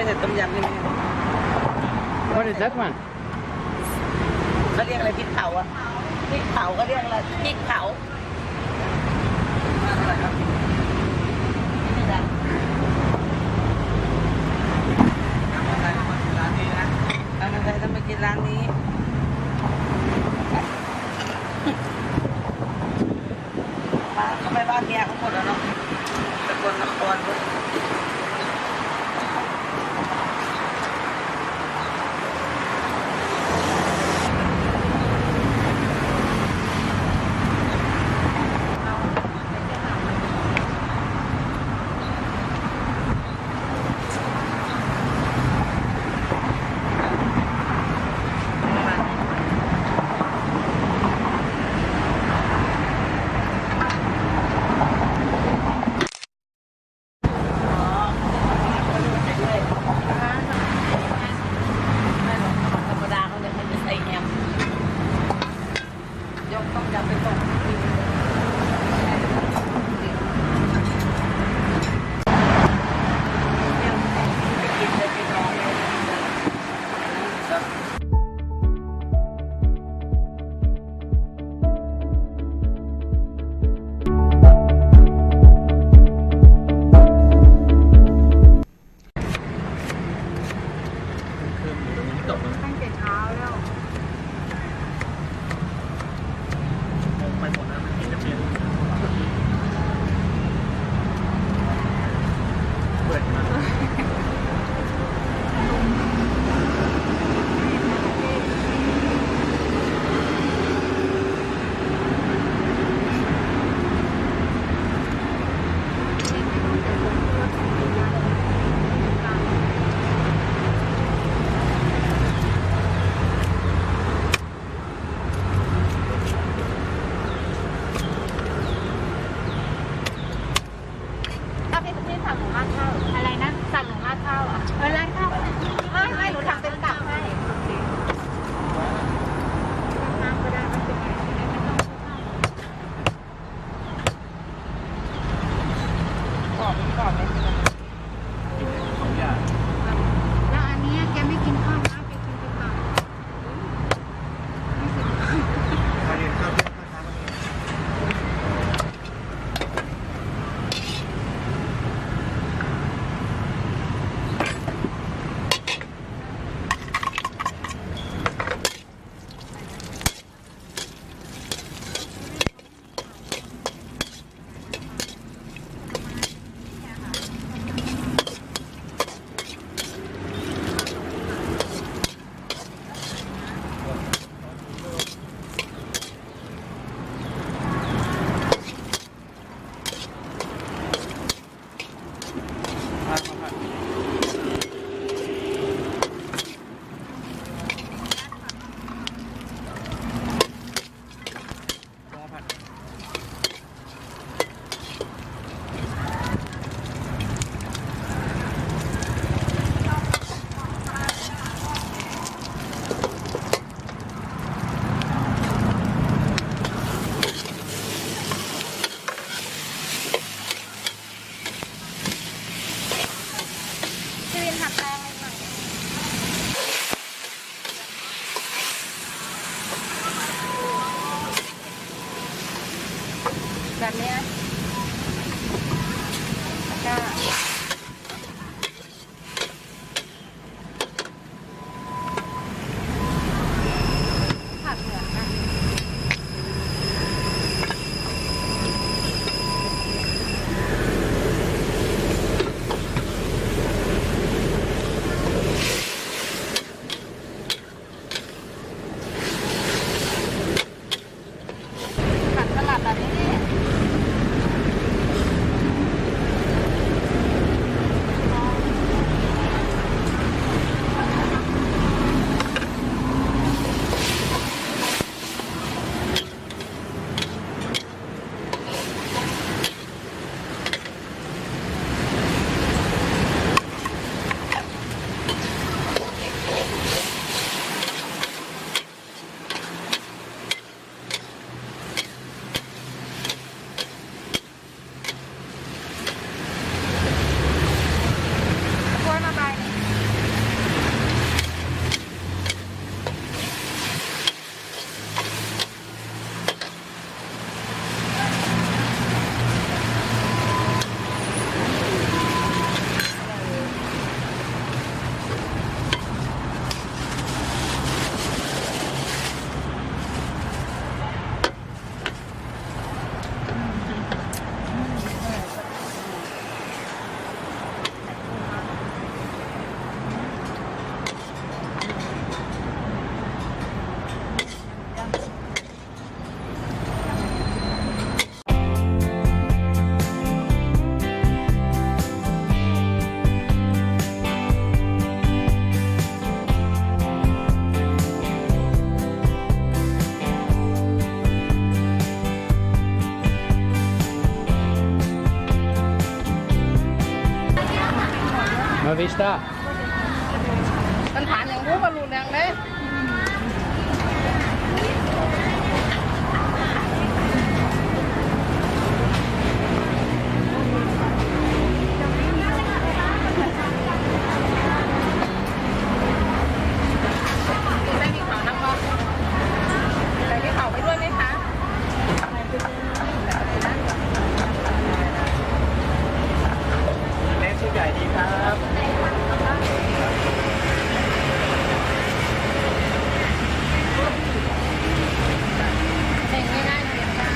ใส่ต้มยำนี่ไหม What is that one? เขาเรียกอะไรพริกเผาอะพริกเผาก็เรียกอะไรพริกเผาเอาใครต้องไปกินร้านนี้บ้านเขาไปบ้านเมียเขาหมดแล้วเนาะตะกนนครด้วยอะไรนะสั่งหนูราดข้าวอ่ะราดข้าวไม่หนูทำเป็นตับให้น้ำก็ได้ไม่เป็นไรไม่ต้องกรอบไหมแล้วอันนี้แกไม่กินข้าวนะแกกินเป็นตับแบบนี้ก็ผักเหลืองนะ vista. มันผ่านอย่างรู้ว่ารู้แรงเลยได้มีข่าวนักมั้ยได้มีข่าวไปด้วยไหมคะเล็กชุดใหญ่ดีครับเพลงง่ายๆเสียงดัง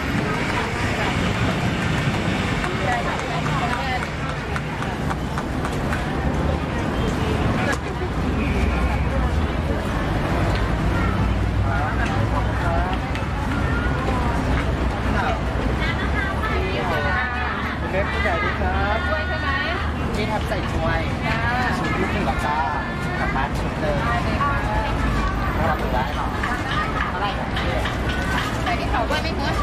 เล็กชุดใหญ่ดีครับด้วยใช่ไหมนี่ทำใส่ถ้วยจ้าชุด1กับ9กับบ้านชุดเดิมได้เลยค่ะถ้าเราดูได้หรอเท่าไหร่กันพี่ใส่ที่เขาด้วยไหมคะ